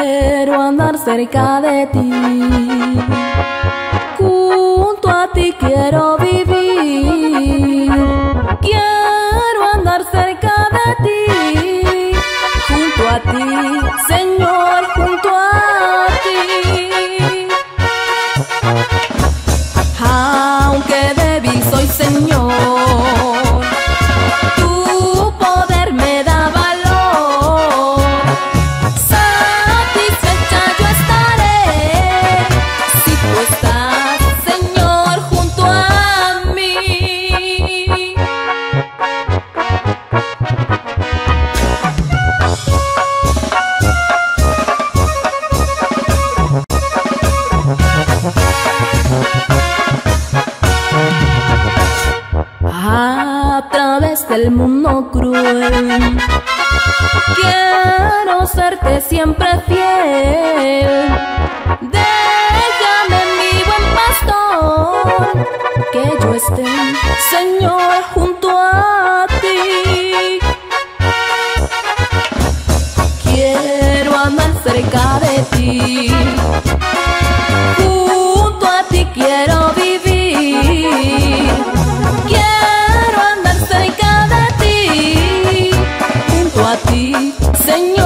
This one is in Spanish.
Quiero andar cerca de ti, junto a ti quiero vivir. Quiero andar cerca de ti, junto a ti, Señor, junto a ti. Aunque débil soy, Señor, tu poder me da valor. Satisfecha yo estaré si tú estás, Señor, junto a mí. A través del mundo cruel quiero serte siempre fiel. Déjame, mi buen pastor, que yo esté, Señor, junto a ti. Quiero andar cerca de ti, junto a ti quiero vivir. Quiero andar cerca de ti, junto a ti, Señor.